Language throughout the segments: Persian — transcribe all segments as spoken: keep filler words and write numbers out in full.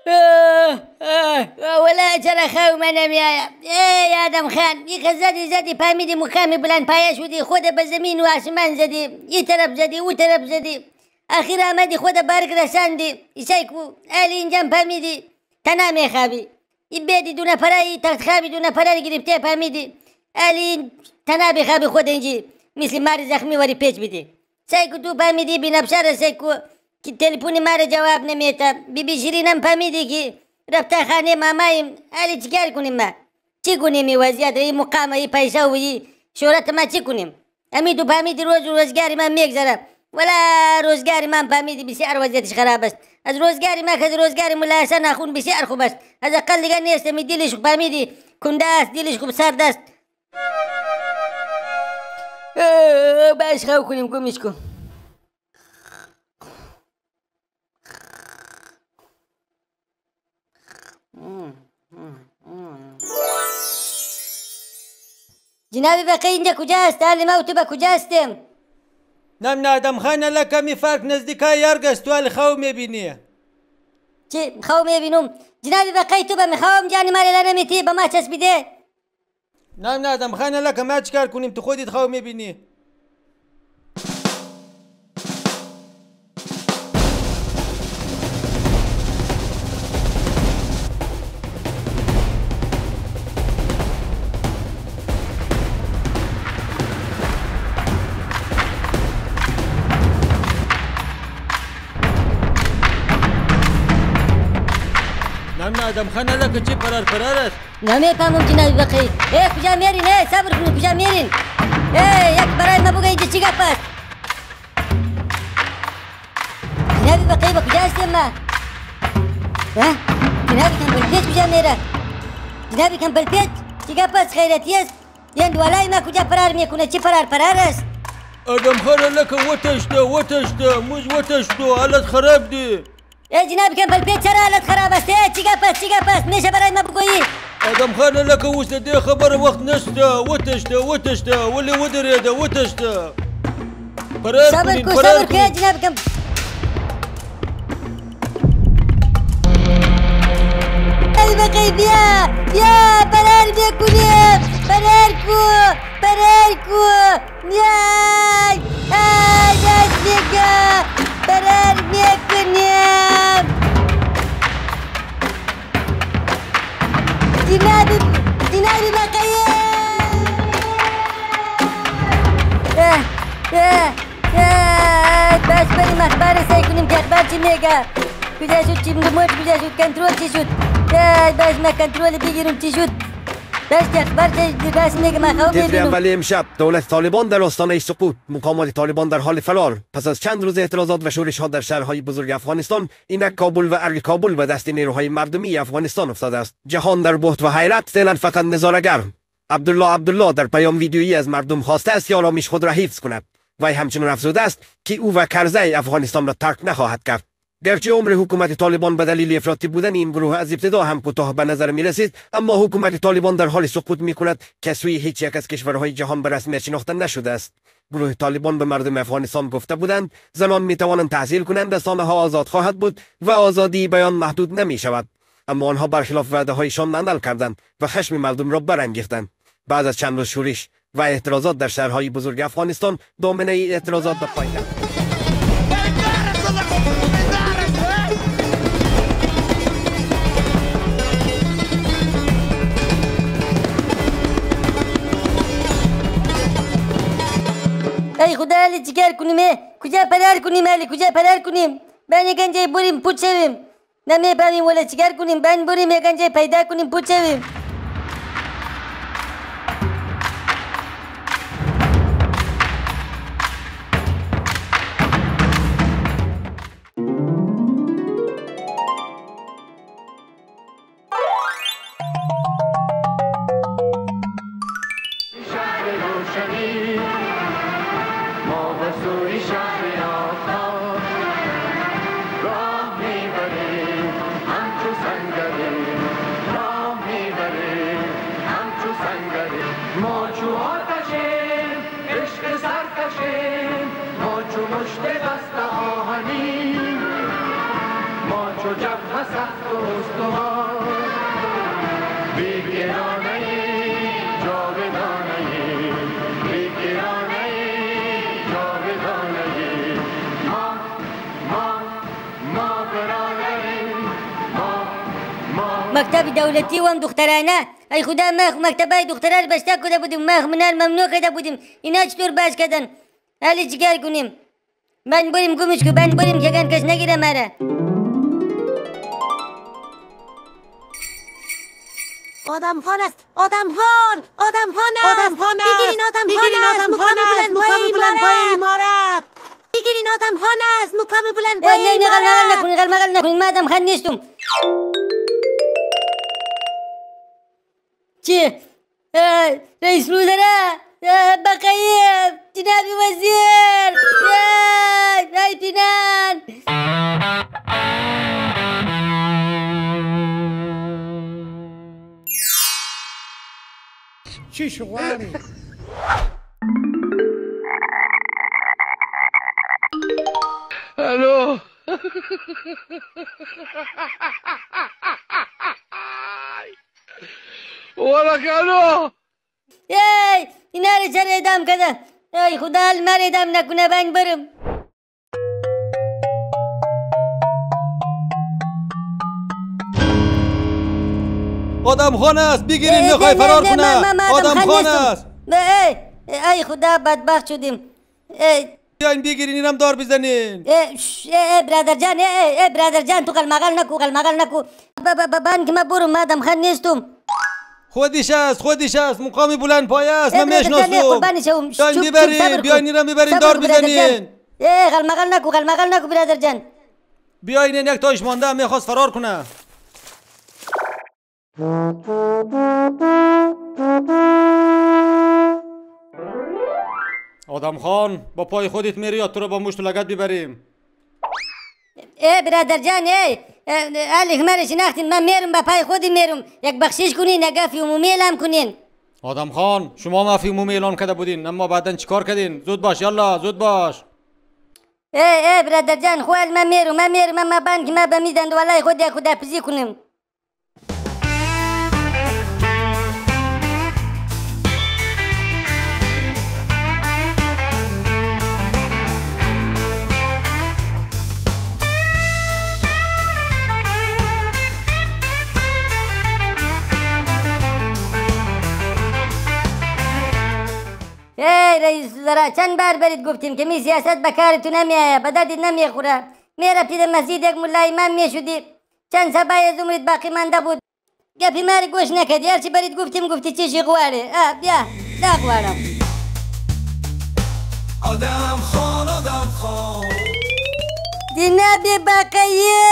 آه آه آه ولا ترى خاو منم يا ايه يا آدم خان يخ زدي زدي پامیدی مکامی بلند پایش ودی خود به زمین و آسمان زدی یه طرف زدی و طرف زدی آخر آمدی خود بارک رساندی ایسایکو الی اینجام پامیدی تنامی خوابی این بیدی دونه پرایی تخت خوابی دونه پرایی گرفته پامیدی الی تنابی خوابی خود اینجی مثل ماری زخمی وری پیچ بیدی سایکو تو پامیدی بی نبشار سایکو که تلفونی ما را جواب نمیده بی بی شیرینم فهمیدی که رفته خانه مامایم حالی چیکار کنیم ما چی کنیم این وضعیت این مقام این پیسه و این شهرت ما چی کنیم امی تو فهمیدی روز روزگاری من میگذره ولا روزگاری من فهمیدی بسیار وضعیتش خراب است از روزگاری ما که روزگاری ملا حسن اخون بسیار خوب است از اقل دیگر نیست می دیلش خوب فهمیدی کنده است دیلش خوب سرد است باش خواهو کنیم کمیش کن جنابی بقیه اینجا کجاست؟ حال ما و تو با کجاستیم؟ نم نه آدم خانه لکمی فرق نزدیکای یارگ است تو حال خواهو میبینی چی؟ خواهو میبینم جنابی بقیه تو با میخواهم جانی مالی لنمیتی با ما چسبیده نم نه آدم خانه لکه ما چکار کنیم تو خودت خواهو میبینی نم آدم خانه لکه چی پرار پرار است نمیفهمم جنابی بقیه ای کجا میرین ای صبر کنید کجا میرین ای یک برای ما بگه اینجا چی گپ است جنابی بقیه با کجا هستیم ما جنابی کمپل کجا میره جنابی کمپل پیت چی گپ است خیرتی است یعنی دوالای ما کجا فرار میکنه چی فرار فرار است آدم خانه لکه وتشته وتشته موز وتشته حالت خراب دی ای جناب کمپل پیت چرا حالت خراب است ای چی گپ است چی گپ است میشه برای ما بگویی آدم خانه لکه وسته دی خبر وقت نشته وتشته وتشته ولی ودریده وتشته فرار صبر کنین کو فرار صبر کو کنین جناب کم ای بقی بیا بیا فرار بکنیم فرار کو فرار کو یای ای دست بگه فرار بکنیم جنابی جنابی بقیه اه اه اه باش بریم اخبار سعی کنیم که اخبار چی میگه کجا شد چی موج کجا شد کنترل چی شد باش ما کنترل بگیرم چی شد باش که اخبار چی باش میگه ما خواه تیتر میبینم اولی امشب دولت طالبان در آستانه سقوط مقامات طالبان در حال فرار پس از چند روز اعتراضات و شورش ها در شهرهای بزرگ افغانستان اینک کابل و ارگ کابل به دست نیروهای مردمی افغانستان افتاده است جهان در بهت و حیرت فعلا فقط نظاره‌گر عبدالله عبدالله در پیام ویدیویی از مردم خواسته است که آرامش خود را حفظ کند و همچنین افزوده است که او و کرزی افغانستان را ترک نخواهد کرد گرچه عمر حکومت طالبان به دلیل افراطی بودن این گروه از ابتدا هم کوتاه به نظر می رسید اما حکومت طالبان در حال سقوط می کند که سوی هیچ یک از کشورهای جهان به رسمیت شناخته نشده است گروه طالبان به مردم افغانستان گفته بودند زنان می توانند تحصیل کنند رسانه ها آزاد خواهد بود و آزادی بیان محدود نمی شود اما آنها برخلاف وعده هایشان عمل کردند و خشم مردم را برانگیختند بعد از چند روز شورش و اعتراضات در شهرهای بزرگ افغانستان دامنه اعتراضات به پایتخت ای خدا علی چیکار کنیم کجا فرار کنیم علی کجا فرار کنیم بانی گنجه بریم پوچ شویم نمیفهمیم ولی چیکار کنیم بان بریم یک گنجه پیدا کنیم پوچ شویم راه میبریم همچو سنگریم راه میبریم زخم سخت و استوار بی‌گرانه جاودانه بی‌گرانه جاودانه ما ما ما برادریم ما ما مکتب دولتی و هم دخترانه. ای خدا ما مکتبای دختران بسته کرده بودیم، ما منال ممنوع کرده بودیم. اینا چطور باز کردن؟ حالی چیکار کنیم؟ من بریم گمش که من بریم که کس نگیره مرا. آدم خان است، آدم خان، آدم خان است، آدم خان است، بگیرین آدم خان است، مقام بلند پای ما را، بگیرین آدم خان است، مقام بلند پای ما را. نه نه غل مغل نکنین، غل مغل نکنین، من آدم خان نیستم. چه؟ رئیس الوزراء، بقیه، جناب وزیر، ای پینان. چی شغلی؟ الو ولك الو ای اینا رو چرا اعدام کرده؟ ای خدا المر اعدام نکنه من برم. آدم خان است بگیرین میخوای فرار کنه. آدم خان است. ای ای خدا بدبخت شدیم. ای بیاین بگیرین اینم دار بزنین. ای ای برادر جان، ای ای برادر جان تو قلمقل نکو قلمقل نکو. من که ما برم آدم خان نیستم. خودش است خودش است مقامی بلند پایه است من میشناسم. بیاین ببرین بیاین اینم ببرین دار بزنین. ای قلمقل نکو قلمقل نکو برادر جان. بیاین این یک تاش مانده میخواست فرار کنه. آدم خان با پای خودت میری یا تو رو با مشت و لگد ببریم؟ ای برادر جان، ای علی خمر شناختین، من میرم با پای خودی میرم. یک بخشش کنین، یک عفو عمومی اعلام کنین. آدم خان شما عفو عمومی اعلام کرده بودین اما بعداً چیکار کردین؟ زود باش یالا زود باش. ای ای برادر جان خوال من میرم من میرم اما بانک ما بمیدند والله خود یک خداحافظی کنم. ای رئیس الوزراء چند بار برید گفتیم که می سیاست به کارتون نمیآید، به دردت نمیخوره. میرفتید مسجد یک ملا امام میشدید، چند سبای از عمرت باقی مانده بود، گپی ما رو گوش نکردی. هرچی برید گفتیم گفتی چی غواړی. بیا دا غواړم. آدم خان آدم خان جناب بقیه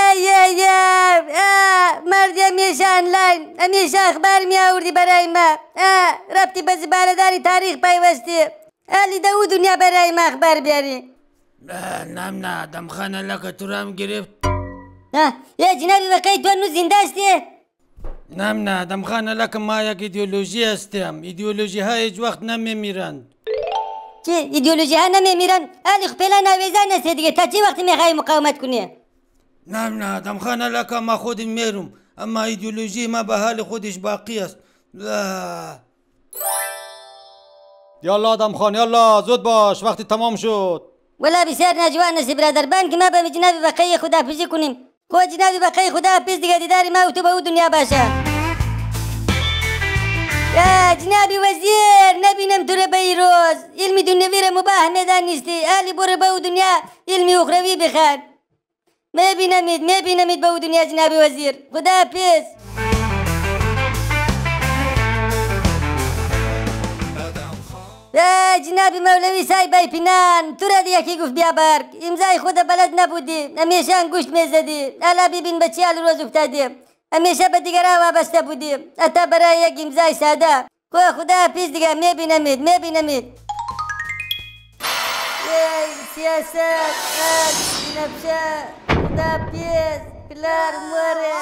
مرد همیشه آنلاین همیشه اخبار می آوردی برای ما. رفتی به زباله‌داری تاریخ پیوستی، حالی دو دنیا برای ما اخبار بیاری. نه نه آدم خان لکه تو را هم گرفت. یا جناب بقیه تو هنوز زنده هستی؟ نه نه آدم خان لکه ما یک ایدئولوژی هستیم، ایدئولوژی ها هیچ وقت نمیمیرند. چی؟ ایدئولوژی ها نمیمیرن؟ حالی خب پیلا نویزن هستی دیگه، تا چی وقتی میخوای مقاومت کنی؟ نه نه آدم خان لکه ما خودم میرم اما ایدئولوژی ما به حال خودش باقی است. یالا آدم خان یالا زود باش وقتی تمام شد. ولا بسیار ناجوان هستی برادر، بان که ما به جناب بقیه خداحافظی کنیم. خود جناب بقیه خداحافظ دیگه دیدار ما و تو به او دنیا باشه. یا جناب وزیر نبینم تو رو به این روز، علم دنیوی رو مباح میدانستی، حالی برو به او دنیا علم اخروی بخوان. میبینمید میبینمید به او دنیا جناب وزیر. خداحافظ. جناب مولوی صاحب پینان تو را یکی گفت بیا برگ، امضای خود بلد نبودی، همیشه انگشت میزدی، حالا ببین به چه حال روز افتادی، همیشه به دیگرها وابسته بودی حتی برای یک امضای ساده. خدا حافظ دیگه، میبینمید میبینمید. سیاست نفشه خدا حافظ پلار موره.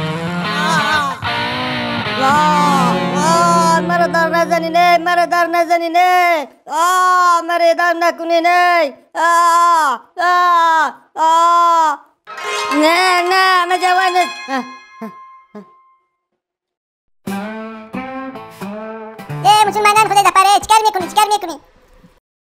مرا دار نزنین، مرا دار نزنین. نکنین ای آه مرا اعدام نکنین ای آه آه آه نه نه من جوان نیست. ای مسلمانان خدا دپاره چیکار میکنی چیکار میکنی